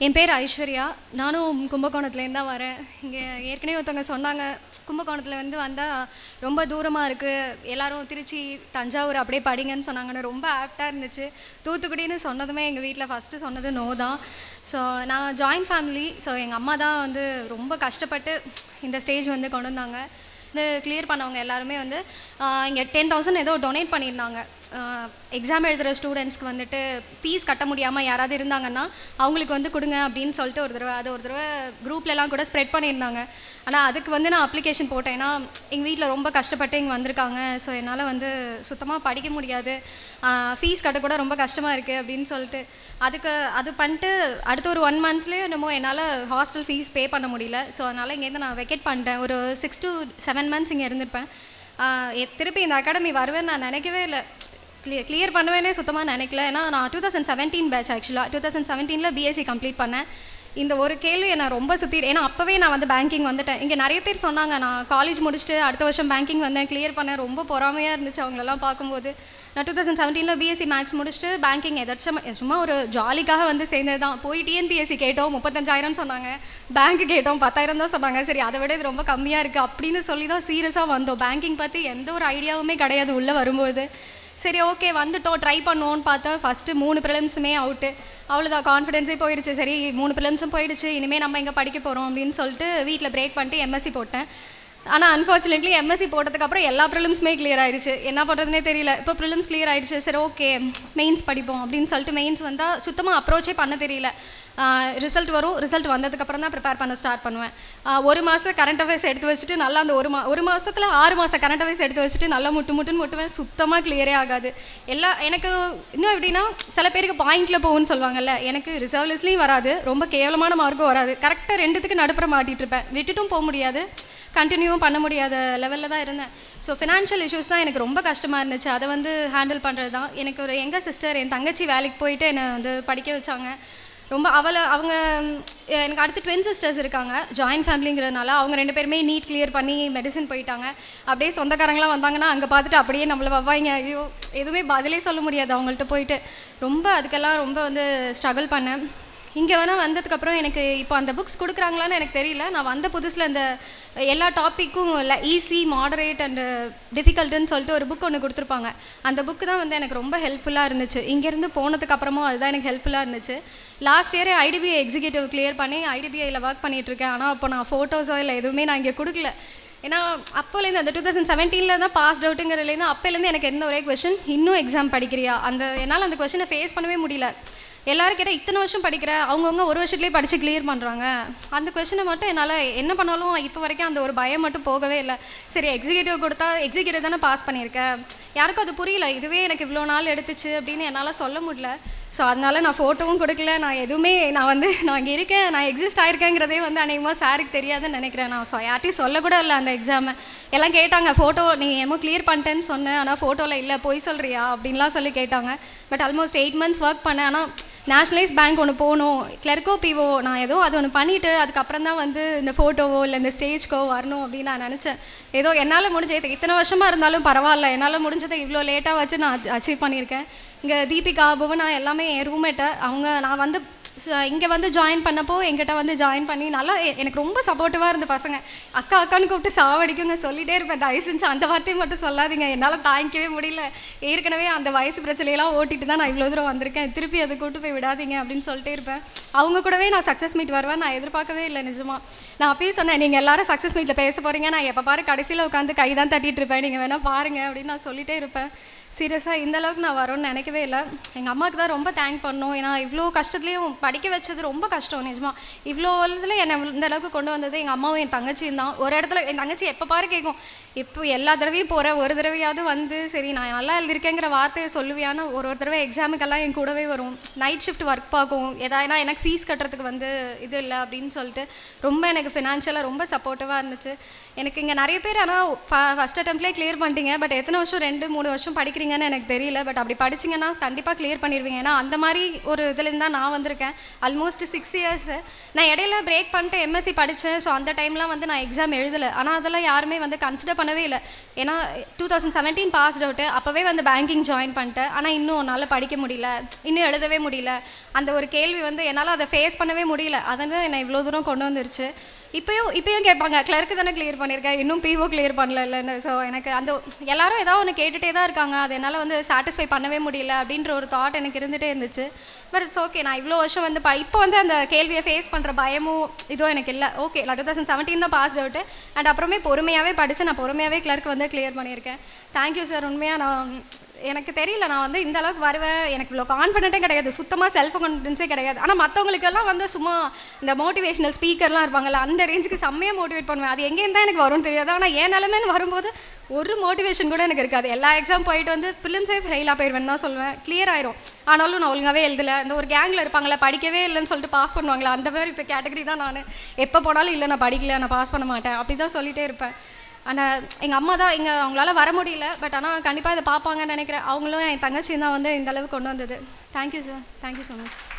என் பேர் ஐஸ்வர்யா. நானும் கும்பகோணத்துலேருந்து தான் வரேன். இங்கே ஏற்கனவே ஒருத்தவங்க சொன்னாங்க, கும்பகோணத்தில் வந்தால் ரொம்ப தூரமாக இருக்குது, எல்லோரும் திருச்சி தஞ்சாவூர் அப்படியே படிங்கன்னு சொன்னாங்கன்னு. ரொம்ப ஆப்டாக இருந்துச்சு. தூத்துக்குடின்னு சொன்னதுமே எங்கள் வீட்டில் ஃபஸ்ட்டு சொன்னது நோ தான். ஸோ நான் ஜாயின்ட் ஃபேமிலி. ஸோ எங்கள் அம்மா தான் ரொம்ப கஷ்டப்பட்டு இந்த ஸ்டேஜ் கொண்டு வந்தாங்க. கிளியர் பண்ணவங்க எல்லாருமே இங்கே 10,000 ஏதோ டொனேட் பண்ணியிருந்தாங்க. எக்ஸாம் எழுதுகிற ஸ்டூடெண்ட்ஸ்க்கு ஃபீஸ் கட்ட முடியாமல் யாராவது இருந்தாங்கன்னா அவங்களுக்கு கொடுங்க அப்படின்னு சொல்லிட்டு ஒரு தடவை குரூப்லலாம் கூட ஸ்ப்ரெட் பண்ணியிருந்தாங்க. ஆனால் அதுக்கு நான் அப்ளிகேஷன் போட்டேன். ஏன்னா எங்கள் வீட்டில் ரொம்ப கஷ்டப்பட்டு இங்கே வந்திருக்காங்க. ஸோ என்னால் சுத்தமாக படிக்க முடியாது, ஃபீஸ் கட்ட கூட ரொம்ப கஷ்டமாக இருக்குது அப்படின்னு சொல்லிட்டு அது பண்ணிட்டு அடுத்த ஒரு 1 மந்த்லேயே என்னமோ என்னால் ஹாஸ்டல் ஃபீஸ் பே பண்ண முடியல. ஸோ அதனால் இங்கேருந்து நான் வெக்கேட் பண்ணிட்டேன். ஒரு 6 to 7 months இங்கே இருந்திருப்பேன். திருப்பி இந்த அகாடமி வருவேன்னு நான் நினைக்கவே இல்லை. கிளியர் பண்ணுவேனே சுத்தமாக நினைக்கல. ஏன்னா நான் 2017 பேட்ச். ஆக்சுவலாக 2017 பிஎஸ்சி கம்ப்ளீட் பண்ணேன். இந்த ஒரு கேள்வி என்னை ரொம்ப ஏன்னா அப்போவே நான் பேங்கிங் வந்துட்டேன். இங்கே நிறைய பேர் சொன்னாங்க, நான் காலேஜ் முடிச்சுட்டு அடுத்த வருஷம் பேங்கிங் வந்தேன், கிளியர் பண்ணேன். ரொம்ப பொறாமையாக இருந்துச்சு அவங்களெல்லாம் பார்க்கும்போது. நான் 2017 பிஎஸ்சி மேக்ஸ் முடிச்சுட்டு பேங்கிங் சும்மா ஒரு ஜாலிக்காக சேர்ந்தது தான். போய் டிஎன்பிஎஸ்சி கேட்டோம், 35,000 சொன்னாங்க. பேங்க் கேட்டோம், 10,000 தான் சொன்னாங்க. சரி, அதை விட இது ரொம்ப கம்மியாக இருக்குது அப்படின்னு சொல்லி தான் சீரியஸாக வந்தோம். பேங்கிங் பற்றி எந்த ஒரு ஐடியாவுமே கிடையாது உள்ளே வரும்போது. சரி, ஓகே வந்துட்டோம், ட்ரை பண்ணுவோன்னு பார்த்தா ஃபஸ்ட்டு 3 ப்ரிலிம்ஸுமே அவுட்டு. அவ்வளோதான், கான்ஃபிடென்ஸே போயிடுச்சு. சரி, 3 ப்ரிலிம்ஸும் போயிடுச்சு, இனிமேல் நம்ம இங்கே படிக்க போகிறோம் அப்படின்னு சொல்லிட்டு வீட்டில் பிரேக் பண்ணிட்டு எம்எஸ்சி போட்டேன். ஆனால் அன்ஃபார்ச்சுனேட்லி எம்எஸ்சி போட்டதுக்கப்புறம் எல்லா ப்ரிலிம்ஸுமே கிளியர் ஆகிடுச்சு. என்ன பண்ணுறதுனே தெரியல. இப்போ ப்ரிலிம்ஸ் கிளியர் ஆகிடுச்சு. சரி, ஓகே மெயின்ஸ் படிப்போம் அப்படின்னு சொல்லிட்டு மெயின்ஸ் வந்தால் சுத்தமாக அப்ரோச்சே பண்ண தெரியல. ரிசல்ட் வரும், ரிசல்ட் வந்ததுக்கப்புறம் தான் ப்ரிப்பேர் பண்ண ஸ்டார்ட் பண்ணுவேன். 1 மாதம் கரண்ட் அஃபேர்ஸ் எடுத்து வச்சுட்டு நல்லா அந்த ஒரு மாதத்தில் 6 மாதம் கரண்ட் அஃபேர்ஸ் எடுத்து வச்சுட்டு நல்லா முட்டுன்னு முட்டுவேன். சுத்தமாக கிளியரே ஆகாது. எனக்கு இன்னும் எப்படின்னா, சில பேருக்கு பாயிண்டில் போகும்னு சொல்லுவாங்கல்ல, எனக்கு ரிசர்வ் லிஸ்ட்லேயும் வராது, ரொம்ப கேவலமான மார்க்கும் வராது. கரெக்டாக 2த்துக்கு நடுப்புற மாட்டிகிட்டு இருப்பேன். விட்டுட்டும் போக முடியாது, கண்டினியூவும் பண்ண முடியாத லெவலில் தான் இருந்தேன். ஸோ ஃபினான்ஷியல் இஷ்யூஸ் தான் எனக்கு ரொம்ப கஷ்டமாக இருந்துச்சு. அதை ஹேண்டில் பண்ணுறது தான். எனக்கு ஒரு எங்கள் சிஸ்டர், என் தங்கச்சி வேலைக்கு போயிட்டு என்னை படிக்க வச்சாங்க. ரொம்ப அவங்க எனக்கு அடுத்து ட்வின் சிஸ்டர்ஸ் இருக்காங்க. ஜாயின்ட் ஃபேமிலிங்கிறதுனால அவங்க 2 பேருமே நீட் கிளியர் பண்ணி மெடிசன் போயிட்டாங்க. அப்படியே சொந்தக்காரங்களாம் வந்தாங்கன்னா அங்கே பார்த்துட்டு அப்படியே நம்மளை வவ்வாங்க. ஐயோ, எதுவுமே பதிலே சொல்ல முடியாது அவங்கள்ட்ட போயிட்டு. ரொம்ப அதுக்கெல்லாம் ரொம்ப ஸ்ட்ரகிள் பண்ணேன். இங்கே வந்ததுக்கப்புறம் எனக்கு இப்போ அந்த புக்ஸ் கொடுக்குறாங்களான்னு எனக்கு தெரியல. நான் வந்த புதுசில் இந்த எல்லா டாப்பிக்கும் இல்லை, ஈஸி, மாடரேட் அண்டு டிஃபிகல்ட்டுன்னு சொல்லிட்டு ஒரு புக் ஒன்று கொடுத்துருப்பாங்க. அந்த புக்கு தான் எனக்கு ரொம்ப ஹெல்ப்ஃபுல்லாக இருந்துச்சு. இங்கேருந்து போனதுக்கப்புறமும் அதுதான் எனக்கு ஹெல்ப்ஃபுல்லாக இருந்துச்சு. லாஸ்ட் இயரே ஐடிபிஐ எக்ஸிக்யூட்டிவ் கிளியர் பண்ணி ஐடிபிஐயில் ஒர்க் பண்ணிகிட்ருக்கேன். ஆனால் அப்போ நான் ஃபோட்டோஸோ இல்லை எதுவுமே நான் இங்கே கொடுக்கல. ஏன்னா அப்போலேருந்து அந்த 2017 தான் பாஸ்ட் அவுட்டுங்கிறதுலேருந்து அப்போலேருந்து எனக்கு எந்த ஒரே கொஷின், இன்னும் எக்ஸாம் படிக்கிறியா? என்னால் அந்த கொஷினை ஃபேஸ் பண்ணவே முடியல. எல்லோரும் கேட்டால் இத்தனை வருஷம் படிக்கிற, அவங்கவுங்க ஒரு வருஷத்துலேயே படித்து கிளியர் பண்ணுறாங்க. அந்த கொஷினை மட்டும் என்னால் என்ன பண்ணாலும் இப்போ வரைக்கும் அந்த ஒரு பயம் மட்டும் போகவே இல்லை. சரி, எக்ஸிக்யூட்டிவ் கொடுத்தா எக்ஸிக்யூட்டிவ் தானே பாஸ் பண்ணியிருக்கேன், யாருக்கும் அது புரியல. இதுவே எனக்கு இவ்வளோ நாள் எடுத்துச்சு அப்படின்னு என்னால் சொல்ல முடியல. ஸோ அதனால் நான் ஃபோட்டோவும் கொடுக்கல, நான் எதுவுமே நான் இங்கே இருக்கேன், நான் எக்ஸிஸ்ட் ஆகிருக்கேங்கிறதே அநேகமாக சாருக்கு தெரியாதுன்னு நினைக்கிறேன். நான் யார்ட்டையும் சொல்லக்கூட இல்லை அந்த எக்ஸாமை. எல்லாம் கேட்டாங்க, ஃபோட்டோ நீ ஏமோ கிளியர் பண்ணிட்டேன்னு சொன்னேன், ஆனால் ஃபோட்டோவில் இல்லை, போய் சொல்கிறியா அப்படின்லாம் சொல்லி கேட்டாங்க. பட் ஆல்மோஸ்ட் 8 months ஒர்க் பண்ணேன். ஆனால் நேஷ்னலைஸ் பேங்க் ஒன்று போகணும், கிளர்க்கோ பிஓ, நான் ஏதோ அது ஒன்று பண்ணிவிட்டு அதுக்கப்புறம் தான் இந்த ஃபோட்டோவோ இல்லை இந்த ஸ்டேஜ்க்கோ வரணும் அப்படின்னு நான் நினச்சேன். ஏதோ என்னால் முடிஞ்சது, இத்தனை வருஷமாக இருந்தாலும் பரவாயில்ல, என்னால் முடிஞ்சதை இவ்வளோ லேட்டாக வச்சு நான் அச்சீவ் பண்ணியிருக்கேன். இங்கே தீபிகா, புவனா எல்லாமே என் ரூம்மேட்டை, அவங்க இங்கே ஜாயின் பண்ணப்போ எங்கிட்ட ஜாயின் பண்ணி நல்லா எனக்கு ரொம்ப சப்போர்ட்டிவாக இருந்த பசங்க. அக்கான்னு கூப்பிட்டு சாவடிக்குங்க, சொல்லிகிட்டே இருப்பேன். தயவு செஞ்சு அந்த வார்த்தையை மட்டும் சொல்லாதீங்க, என்னால் தாங்கிக்கவே முடியல. ஏற்கனவே அந்த வயசு பிரச்சனையெல்லாம் ஓட்டிட்டு தான் நான் இவ்வளோ தூரம் வந்திருக்கேன், திருப்பி அதை கூப்பிட்டு போய் விடாதீங்க அப்படின்னு சொல்லிட்டே இருப்பேன். அவங்க கூடவே நான் சக்ஸஸ் மீட் வருவேன், நான் எதிர்பார்க்கவே இல்லை நிஜமாக. நான் அப்பயே சொன்னேன், நீங்கள் எல்லாரும் சக்ஸஸ் மீட்டில் பேச போகிறீங்க, நான் எப்போ பாரு கடைசியில் உட்காந்து கை தான் தட்டிகிட்டு இருப்பேன், நீங்கள் வேணால் பாருங்கள் அப்படின்னு நான் சொல்லிகிட்டே இருப்பேன். சீரியஸாக இந்த அளவுக்கு நான் வரோன்னு நினைக்கவே இல்லை. எங்கள் அம்மாவுக்கு தான் ரொம்ப தேங்க் பண்ணணும். ஏன்னா இவ்வளோ கஷ்டத்துலேயும் படிக்க வச்சது ரொம்ப கஷ்டம் நிஜமாக. இவ்வளோ இதில் என்னை இந்த அளவுக்கு கொண்டு வந்தது எங்கள் அம்மாவும் என் தங்கச்சியும் தான். ஒரு இடத்துல என் தங்கச்சி எப்போ பாரு கேட்கும், இப்போ எல்லா தடவையும் போகிற, ஒரு தடவையாவது சரி நான் நல்லா எழுதிருக்கேங்கிற வார்த்தையை சொல்லுவியான்னு ஒரு தடவை எக்ஸாமுக்கெல்லாம் என் கூடவே வரும். நைட் ஷிஃப்ட் ஒர்க் பார்க்கும், ஏன்னா எனக்கு ஃபீஸ் கட்டுறதுக்கு இது இல்லை அப்படின்னு சொல்லிட்டு ரொம்ப எனக்கு ஃபினான்ஷியலாக ரொம்ப சப்போர்ட்டிவாக இருந்துச்சு. எனக்கு இங்கே நிறைய பேர் ஆனால் ஃபஸ்ட் அட்டெம்ப்ட்லேயே கிளியர் பண்ணிட்டீங்க, பட் எத்தனை வருஷம் 2-3 வருஷம் படிக்கிறீங்க படிக்கிறீங்கன்னு எனக்கு தெரியல, பட் அப்படி படிச்சிங்கன்னா கண்டிப்பாக கிளியர் பண்ணிடுவீங்க. ஏன்னா அந்த மாதிரி ஒரு இதுலேருந்து தான் நான் வந்திருக்கேன். ஆல்மோஸ்ட் 6 இயர்ஸு நான் இடையில பிரேக் பண்ணிட்டு எம்எஸ்சி படித்தேன். ஸோ அந்த டைம்லாம் வந்து நான் எக்ஸாம் எழுதலை. ஆனால் அதெல்லாம் யாருமே வந்து கன்சிடர் பண்ணவே இல்லை. ஏன்னா 2017 பாஸ்ட் அவுட்டு, அப்போவே வந்து பேங்கிங் ஜாயின் பண்ணிட்டேன். ஆனால் இன்னும் என்னால் படிக்க முடியல, இன்னும் எழுதவே முடியல. அந்த ஒரு கேள்வி வந்து என்னால் அதை ஃபேஸ் பண்ணவே முடியல. அதை வந்து என்னை இவ்வளோ தூரம் கொண்டு வந்துருச்சு. இப்போயும் கேட்பாங்க, கிளர்க்கு தானே கிளியர் பண்ணியிருக்கேன், இன்னும் பிஓ கிளியர் பண்ணல இல்லைன்னு. ஸோ எனக்கு அந்த எல்லாரும் ஏதாவது ஒன்று கேட்டுகிட்டே தான் இருக்காங்க, அது என்னால் வந்து சாட்டிஸ்ஃபை பண்ணவே முடியல அப்படின்ற ஒரு தாட் எனக்கு இருந்துகிட்டே இருந்துச்சு. பட் இட்ஸ் ஓகே, நான் இவ்வளோ வருஷம் வந்து இப்போ வந்து அந்த கேள்வியை ஃபேஸ் பண்ணுற பயமும் இதுவும் எனக்கு இல்லை. ஓகே, நான் 2017 தான் பாஸ்ட் அவுட்டு. அண்ட் அப்புறமே பொறுமையாகவே படித்து நான் பொறுமையாகவே கிளர்க் வந்து கிளியர் பண்ணியிருக்கேன். Thank you sir. உண்மையாக நான் எனக்கு தெரியல, நான் வந்து இந்த அளவுக்கு வருவேன், எனக்கு இவ்வளோ கான்ஃபிடென்ட்டே கிடையாது, சுத்தமாக செல்ஃப் கான்ஃபிடென்ஸே கிடையாது. ஆனால் மற்றவங்களுக்கெல்லாம் வந்து சும்மா இந்த மோட்டிவேஷனல் ஸ்பீக்கர்லாம் இருப்பாங்கல்ல, அந்த ரேஞ்சுக்கு செம்மையாக மோட்டிவேட் பண்ணுவேன். அது எங்கேருந்து தான் எனக்கு வரும்னு தெரியாது. ஆனால் ஏன் நிலமேன்னு வரும்போது ஒரு மோட்டிவேஷன் கூட எனக்கு இருக்காது. எல்லா எக்ஸாம் போயிட்டு வந்து ப்ரிலிம்ஸே ஃபெயிலாக போயிடுவேன்னு தான் சொல்லுவேன். கிளியர் ஆயிரும், ஆனாலும் நான் ஒழுங்காகவே எழுதலை. இந்த ஒரு கேங்கில் இருப்பாங்களே, படிக்கவே இல்லைன்னு சொல்லிட்டு பாஸ் பண்ணுவாங்களே, அந்த மாதிரி இப்போ கேட்டகரி தான் நான். எப்போ போனாலும் இல்லை நான் படிக்கல, நான் பாஸ் பண்ண மாட்டேன், அப்படி தான் சொல்லிகிட்டே இருப்பேன். ஆனால் எங்கள் அம்மா தான் அவங்களால வர முடியல, பட் ஆனால் கண்டிப்பாக இதை பார்ப்பாங்கன்னு நினைக்கிறேன். அவங்களும் என் தங்கச்சியும் தான் வந்து இந்த அளவுக்கு கொண்டு வந்தது. Thank you sir, thank you so much.